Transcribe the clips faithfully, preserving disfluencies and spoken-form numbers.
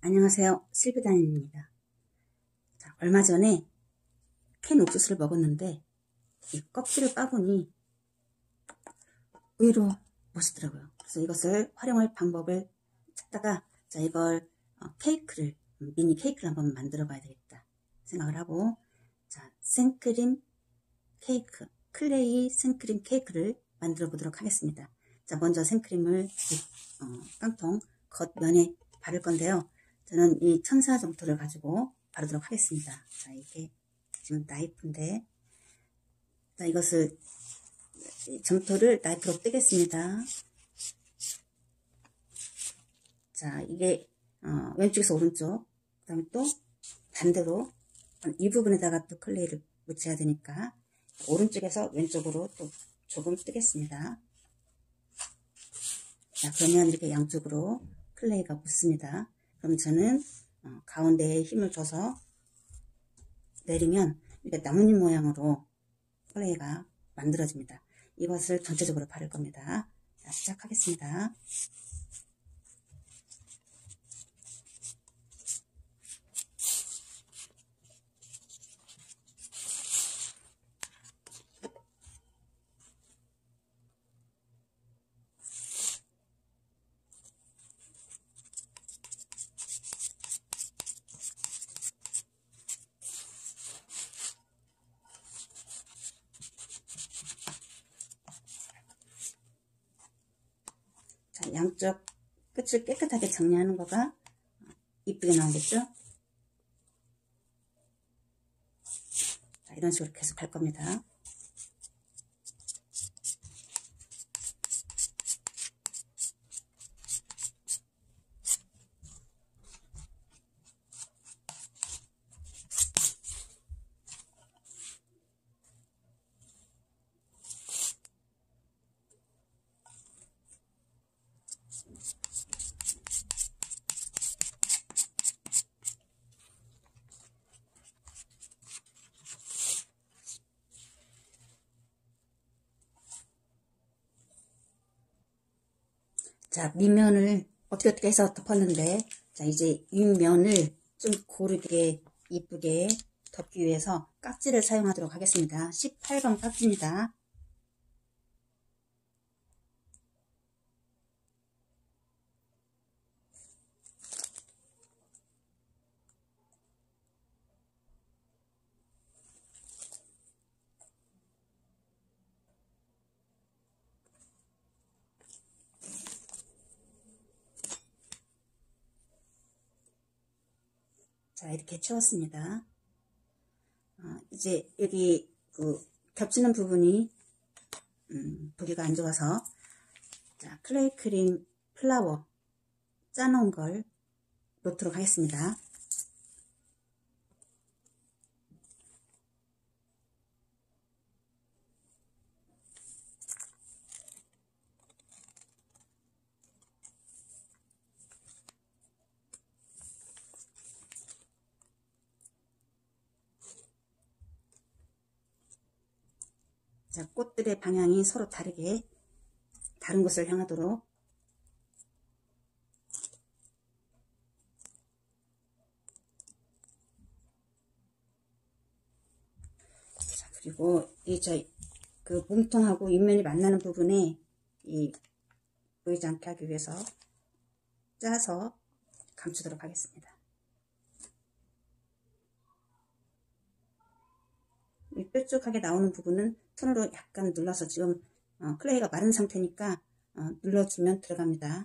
안녕하세요. 실비단입니다. 자, 얼마 전에 캔 옥수수를 먹었는데 이 껍질을 까보니 의외로 멋있더라고요. 그래서 이것을 활용할 방법을 찾다가 자 이걸 어, 케이크를 미니 케이크를 한번 만들어 봐야 되겠다 생각을 하고 자 생크림 케이크 클레이 생크림 케이크를 만들어 보도록 하겠습니다. 자 먼저 생크림을 어, 깡통 겉면에 바를 건데요. 저는 이 천사 점토를 가지고 바르도록 하겠습니다. 자, 이게 지금 나이프인데, 자, 이것을, 점토를 나이프로 뜨겠습니다. 자, 이게, 어, 왼쪽에서 오른쪽, 그 다음에 또 반대로 이 부분에다가 또 클레이를 묻혀야 되니까, 오른쪽에서 왼쪽으로 또 조금 뜨겠습니다. 자, 그러면 이렇게 양쪽으로 클레이가 붙습니다. 그럼 저는 어, 가운데에 힘을 줘서 내리면 이렇게 나뭇잎 모양으로 클레이가 만들어집니다. 이것을 전체적으로 바를 겁니다. 자, 시작하겠습니다. 자, 양쪽 끝을 깨끗하게 정리하는 거가 이쁘게 나오겠죠? 자, 이런 식으로 계속 할 겁니다. 자, 밑면을 어떻게 어떻게 해서 덮었는데, 자, 이제 윗면을 좀 고르게 이쁘게 덮기 위해서 깍지를 사용하도록 하겠습니다. 십팔 번 깍지입니다. 자, 이렇게 채웠습니다. 어, 이제 여기 그 겹치는 부분이 음, 보기가 안 좋아서 자, 클레이 크림 플라워 짜놓은 걸 놓도록 하겠습니다. 자, 꽃들의 방향이 서로 다르게 다른 곳을 향하도록 자, 그리고 이 저 그 몸통하고 윗면이 만나는 부분에 이 보이지 않게 하기 위해서 짜서 감추도록 하겠습니다. 이 뾰족하게 나오는 부분은 손으로 약간 눌러서 지금 어, 클레이가 마른 상태니까 어, 눌러주면 들어갑니다.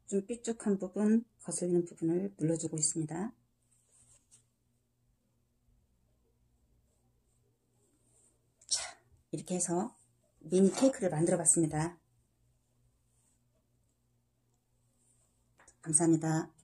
좀 삐죽한 부분, 거슬리는 부분을 눌러주고 있습니다. 자, 이렇게 해서 미니 케이크를 만들어 봤습니다. 감사합니다.